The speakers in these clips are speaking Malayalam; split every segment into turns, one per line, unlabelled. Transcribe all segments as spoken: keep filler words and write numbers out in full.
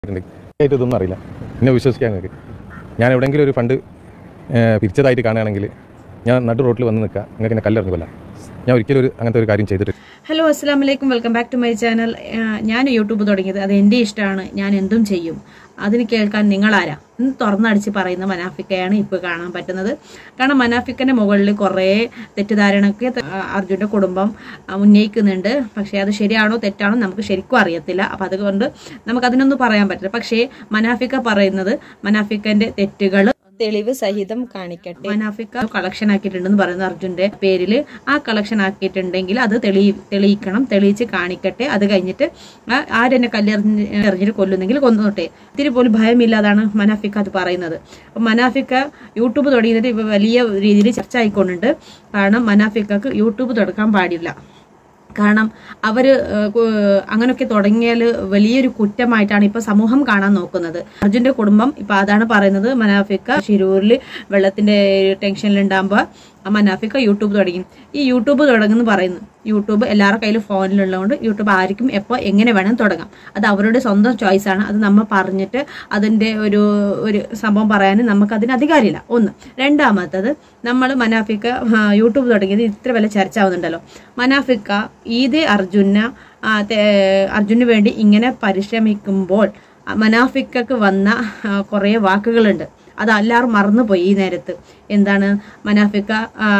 ഇതൊന്നും അറിയില്ല, എന്നെ വിശ്വസിക്കാൻ നിങ്ങൾക്ക്. ഞാൻ എവിടെയെങ്കിലും ഒരു ഫണ്ട് പിരിച്ചതായിട്ട് കാണുകയാണെങ്കിൽ ഞാൻ നടു റോട്ടിൽ വന്ന് നിൽക്കുക, നിങ്ങൾക്ക് എന്നെ കല്ലെറിഞ്ഞു കൊല്ലാം. ഞാൻ ഒരിക്കലും ഒരു അങ്ങനത്തെ ഒരു കാര്യം ചെയ്തിട്ട്.
ഹലോ, അസ്സാം വലൈക്കും, welcome back to my channel. ഞാൻ യൂട്യൂബ് തുടങ്ങിയത് അത് എൻ്റെ ഇഷ്ടമാണ്, ഞാൻ എന്തും ചെയ്യും. അതിന് കേൾക്കാൻ നിങ്ങളാരാ എന്ന് തുറന്നടിച്ച് പറയുന്ന മനാഫിക്കയാണ് ഇപ്പോൾ കാണാൻ പറ്റുന്നത്. കാരണം മനാഫിക്കൻ്റെ മുകളിൽ കുറേ തെറ്റിദ്ധാരണയൊക്കെ അർജുൻ്റെ കുടുംബം ഉന്നയിക്കുന്നുണ്ട്. പക്ഷേ അത് ശരിയാണോ തെറ്റാണോ നമുക്ക് ശരിക്കും അറിയത്തില്ല. അപ്പം അതുകൊണ്ട് നമുക്കതിനൊന്നും പറയാൻ പറ്റില്ല. പക്ഷേ മനാഫിക്ക പറയുന്നത് മനാഫിക്കൻ്റെ തെറ്റുകൾ തെളിവ് സഹിതം കാണിക്കട്ടെ. മനാഫിക്ക കളക്ഷൻ ആക്കിയിട്ടുണ്ടെന്ന് പറയുന്നത് അർജുന്റെ പേരിൽ. ആ കളക്ഷൻ ആക്കിയിട്ടുണ്ടെങ്കിൽ അത് തെളി തെളിയിക്കണം, തെളിയിച്ച് കാണിക്കട്ടെ. അത് കഴിഞ്ഞിട്ട് ആരെന്നെ കല്ലെറിഞ്ഞ് എറിഞ്ഞിട്ട് കൊല്ലുന്നെങ്കിൽ കൊന്നോട്ടെ. ഇത്തിരി പോലും ഭയമില്ലാതാണ് മനാഫിക്ക അത് പറയുന്നത്. അപ്പം മനാഫിക്ക യൂട്യൂബ് തുടങ്ങിയിട്ട് ഇപ്പൊ വലിയ രീതിയിൽ ചർച്ച ആയിക്കൊണ്ടുണ്ട്. കാരണം മനാഫിക്കക്ക് യൂട്യൂബ് തുടക്കാൻ പാടില്ല. കാരണം അവർ അങ്ങനെയൊക്കെ തുടങ്ങിയാൽ വലിയൊരു കുറ്റമായിട്ടാണ് ഇപ്പൊ സമൂഹം കാണാൻ നോക്കുന്നത്. അർജുന്റെ കുടുംബം ഇപ്പൊ അതാണ് പറയുന്നത്. മനാഫിക്ക ശിരൂരിൽ വെള്ളത്തിന്റെ ടെൻഷനിലുണ്ടാകുമ്പോൾ മനാഫിക്ക യൂട്യൂബ് തുടങ്ങി. ഈ യൂട്യൂബ് തുടങ്ങുന്നു പറയുന്നു. യൂട്യൂബ് എല്ലാവരുടെ കയ്യിലും ഫോണിലുള്ളതുകൊണ്ട് യൂട്യൂബ് ആർക്കും എപ്പോൾ എങ്ങനെ വേണം തുടങ്ങാം. അത് അവരുടെ സ്വന്തം ചോയ്സാണ്. അത് നമ്മൾ പറഞ്ഞിട്ട് അതിൻ്റെ ഒരു ഒരു സംഭവം പറയാനും നമുക്ക് അതിന് അധികാരമില്ല. ഒന്ന്. രണ്ടാമത്തത്, നമ്മൾ മനാഫിക്ക യൂട്യൂബ് തുടങ്ങിയത് ഇത്ര വല്ല ചർച്ച ആവുന്നുണ്ടല്ലോ. മനാഫിക്ക ഇതേ അർജുന അർജുന് വേണ്ടി ഇങ്ങനെ പരിശ്രമിക്കുമ്പോൾ മനാഫിക്കക്ക് വന്ന കുറേ വാക്കുകളുണ്ട്. അത് എല്ലാവരും മറന്നുപോയി ഈ നേരത്ത്. എന്താണ്? മനാഫിക്ക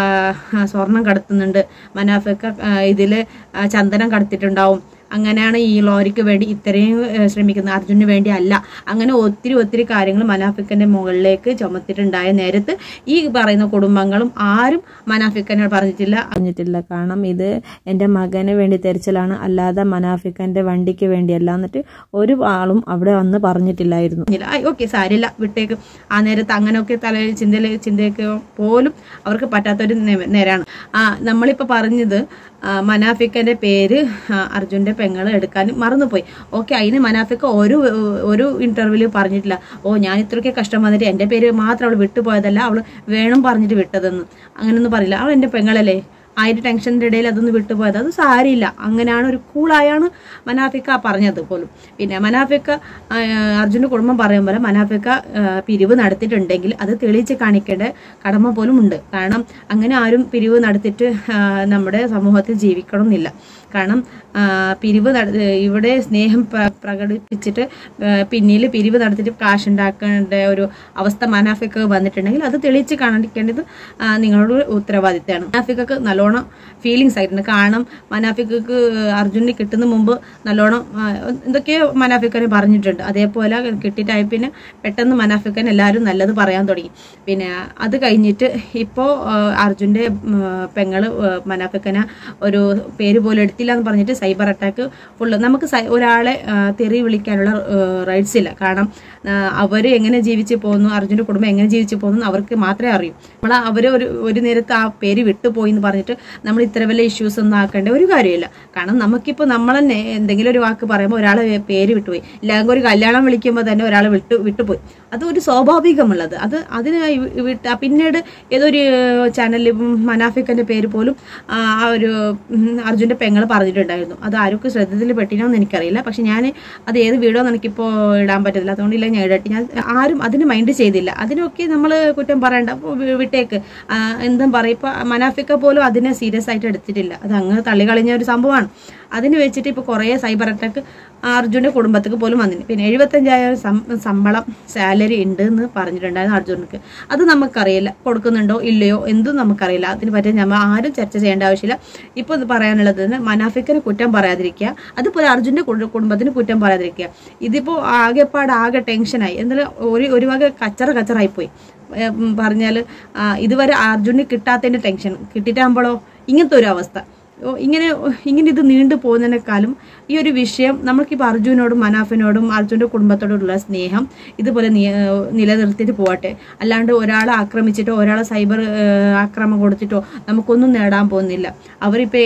സ്വർണം കടത്തുന്നുണ്ട്, മനാഫിക്ക ഇതിൽ ചന്ദനം കടത്തിയിട്ടുണ്ടാവും, അങ്ങനെയാണ് ഈ ലോറിക്ക് വേണ്ടി ഇത്രയും ശ്രമിക്കുന്നത്, അർജുന് വേണ്ടി അല്ല. അങ്ങനെ ഒത്തിരി ഒത്തിരി കാര്യങ്ങൾ മനാഫിക്കന്റെ മുകളിലേക്ക് ചുമത്തിട്ടുണ്ടായ നേരത്ത് ഈ പറയുന്ന കുടുംബങ്ങളും ആരും മനാഫിക്കനോട് പറഞ്ഞിട്ടില്ല പറഞ്ഞിട്ടില്ല കാരണം ഇത് എൻ്റെ മകന് വേണ്ടി തെരച്ചിലാണ്, അല്ലാതെ മനാഫിക്കന്റെ വണ്ടിക്ക് വേണ്ടിയല്ല എന്നിട്ട് ഒരു ആളും അവിടെ വന്ന് പറഞ്ഞിട്ടില്ലായിരുന്നു. ഓക്കെ, സാരില്ല, വിട്ടേക്ക്. ആ നേരത്ത് അങ്ങനെയൊക്കെ തലയിൽ ചിന്തയിൽ ചിന്തയൊക്കെ പോലും അവർക്ക് പറ്റാത്തൊരു നേരാണ്. ആ നമ്മളിപ്പോൾ പറഞ്ഞത് മനാഫിക്കന്റെ പേര് അർജുന്റെ പെങ്ങൾ എടുക്കാൻ മറന്നുപോയി. ഓക്കെ, അതിന് മനാഫിക്ക ഒരു ഒരു ഇന്റർവ്യൂവിൽ പറഞ്ഞിട്ടില്ല, ഓ ഞാൻ ഇത്രയൊക്കെ കഷ്ടം വന്നിട്ട് എൻ്റെ പേര് മാത്രം അവൾ വിട്ടുപോയതല്ല, അവൾ വേണം പറഞ്ഞിട്ട് വിട്ടതെന്ന്. അങ്ങനെയൊന്നും പറയില്ല. അവൾ എൻ്റെ പെങ്ങളല്ലേ, ആ ഒരു ടെൻഷൻ്റെ ഇടയിൽ അതൊന്ന് വിട്ടുപോയത്, അത് സാരിയില്ല. അങ്ങനെയാണ് ഒരു കൂളായാണ് മനാഫിക്ക പറഞ്ഞത് പോലും. പിന്നെ മനാഫിക്ക അർജുൻ്റെ കുടുംബം പറയും പോലെ മനാഫിക്ക പിരിവ് നടത്തിയിട്ടുണ്ടെങ്കിൽ അത് തെളിയിച്ച് കാണിക്കേണ്ട കടമ പോലും ഉണ്ട്. കാരണം അങ്ങനെ ആരും പിരിവ് നടത്തിയിട്ട് നമ്മുടെ സമൂഹത്തിൽ ജീവിക്കണം എന്നില്ല. കാരണം പിരിവ് ഇവിടെ സ്നേഹം പ്രകടിപ്പിച്ചിട്ട് പിന്നീട് പിരിവ് നടത്തിയിട്ട് കാശ് ഉണ്ടാക്കേണ്ട ഒരു അവസ്ഥ മനാഫിക്ക വന്നിട്ടുണ്ടെങ്കിൽ അത് തെളിയിച്ച് കാണിക്കേണ്ടത് നിങ്ങളുടെ ഉത്തരവാദിത്തമാണ്. മനാഫിക്കക്ക് നല്ലോണം ഫീലിങ്സ് ആയിട്ടുണ്ട്. കാരണം മനാഫിക്കക്ക് അർജുന് കിട്ടുന്ന മുമ്പ് നല്ലോണം എന്തൊക്കെയോ മനാഫിക്കനെ പറഞ്ഞിട്ടുണ്ട്. അതേപോലെ കിട്ടിയിട്ടായി പിന്നെ പെട്ടെന്ന് മനാഫിക്കൻ എല്ലാവരും നല്ലത് പറയാൻ തുടങ്ങി. പിന്നെ അത് കഴിഞ്ഞിട്ട് ഇപ്പോൾ അർജുൻ്റെ പെങ്ങള് മനാഫിക്കനെ ഒരു പേര് പോലും എടുത്തില്ല എന്ന് പറഞ്ഞിട്ട് സൈബർ അറ്റാക്ക് ഫുള്ള്. നമുക്ക് ഒരാളെ തെറി വിളിക്കാനുള്ള റൈറ്റ്സ് ഇല്ല. കാരണം അവർ എങ്ങനെ ജീവിച്ച് പോകുന്നു, അർജുൻ്റെ കുടുംബം എങ്ങനെ ജീവിച്ച് പോകുന്നു അവർക്ക് മാത്രമേ അറിയൂ. നമ്മൾ അവർ ഒരു ഒരു നേരത്ത് ആ പേര് വിട്ടുപോയി എന്ന് പറഞ്ഞിട്ട് നമ്മൾ ഇത്ര വലിയ ഇഷ്യൂസ് ഒന്നും ആക്കേണ്ട ഒരു കാര്യമില്ല. കാരണം നമുക്കിപ്പോൾ നമ്മൾ തന്നെ എന്തെങ്കിലും ഒരു വാക്ക് പറയുമ്പോൾ ഒരാളെ പേര് വിട്ടുപോയി, ഇല്ലെങ്കിൽ ഒരു കല്യാണം വിളിക്കുമ്പോൾ തന്നെ ഒരാളെ വിട്ടു വിട്ടുപോയി അത് ഒരു സ്വാഭാവികമുള്ളത്. അത് അതിന് വിട്ട പിന്നീട് ഏതൊരു ചാനലിൽ മനാഫിക്കൻ്റെ പേര് പോലും ആ ഒരു അർജുൻ്റെ പെങ്ങൾ പറഞ്ഞിട്ടുണ്ടായിരുന്നു. അത് ആരൊക്കെ ശ്രദ്ധത്തിൽ പെട്ടിനോന്ന് എനിക്കറിയില്ല. പക്ഷെ ഞാൻ അത് ഏത് വീഡിയോ എനിക്കിപ്പോൾ ഇടാൻ പറ്റത്തില്ല, അതുകൊണ്ടില്ല ഞാൻ ഇടട്ടെ. ഞാൻ ആരും അതിന് മൈൻഡ് ചെയ്തില്ല. അതിനൊക്കെ നമ്മൾ കുറ്റം പറയണ്ട, വിട്ടേക്ക്, എന്തും പറയും. ഇപ്പം മനാഫിക്ക പോലും അതിനെ സീരിയസ് ആയിട്ട് എടുത്തിട്ടില്ല. അത് അങ്ങ് തള്ളിക്കളഞ്ഞ ഒരു സംഭവമാണ്. അതിന് വെച്ചിട്ട് ഇപ്പോൾ കുറേ സൈബർ അറ്റാക്ക് അർജുൻ്റെ കുടുംബത്തേക്ക് പോലും വന്നിന്. പിന്നെ എഴുപത്തഞ്ചായിരം ശമ്പളം സാലറി ഉണ്ട് എന്ന് പറഞ്ഞിട്ടുണ്ടായിരുന്നു അർജുനക്ക്. അത് നമുക്കറിയില്ല, കൊടുക്കുന്നുണ്ടോ ഇല്ലയോ എന്തും നമുക്കറിയില്ല. അതിന് പറ്റി നമ്മൾ ആരും ചർച്ച ചെയ്യേണ്ട ആവശ്യമില്ല. ഇപ്പോൾ പറയാനുള്ളത് മനാഫിക്കന് കുറ്റം പറയാതിരിക്കുക, അതുപോലെ അർജുൻ്റെ കുടുംബത്തിന് കുറ്റം പറയാതിരിക്കുക. ഇതിപ്പോൾ ആകെപ്പാട് ആകെ ടെൻഷനായി. എന്നാലും ഒരു ഒരു വക കച്ചറ കച്ചറായിപ്പോയി. പറഞ്ഞാൽ ഇതുവരെ അർജുന് കിട്ടാത്തതിൻ്റെ ടെൻഷൻ കിട്ടിയിട്ടാകുമ്പോഴോ ഇങ്ങനത്തെ ഒരു അവസ്ഥ. ഇങ്ങനെ ഇങ്ങനെ ഇത് നീണ്ടു പോകുന്നതിനേക്കാളും ഈ ഒരു വിഷയം നമ്മൾക്കിപ്പോൾ അർജുനോടും മനാഫിനോടും അർജുൻ്റെ കുടുംബത്തോടുള്ള സ്നേഹം ഇതുപോലെ നിലനിർത്തിയിട്ട് പോകട്ടെ. അല്ലാണ്ട് ഒരാളെ ആക്രമിച്ചിട്ടോ ഒരാളെ സൈബർ ആക്രമണം കൊടുത്തിട്ടോ നമുക്കൊന്നും നേടാൻ പോകുന്നില്ല. അവരിപ്പോൾ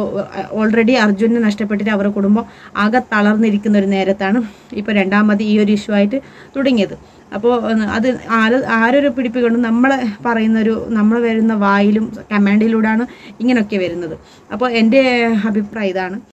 ഓൾറെഡി അർജുനെ നഷ്ടപ്പെട്ടിട്ട് അവരുടെ കുടുംബം ആകെ തളർന്നിരിക്കുന്ന ഒരു നേരത്താണ് ഇപ്പോൾ രണ്ടാമത് ഈ ഒരു ഇഷ്യൂ ആയിട്ട് തുടങ്ങിയത്. അപ്പോൾ അത് ആര് ആരൊരു പിടിപ്പിക്കൊണ്ട് നമ്മളെ പറയുന്നൊരു നമ്മൾ വരുന്ന വായിലും കമാൻഡിലൂടെയാണ് ഇങ്ങനെയൊക്കെ വരുന്നത്. അപ്പോൾ എൻ്റെ അഭിപ്രായം ഇതാണ്.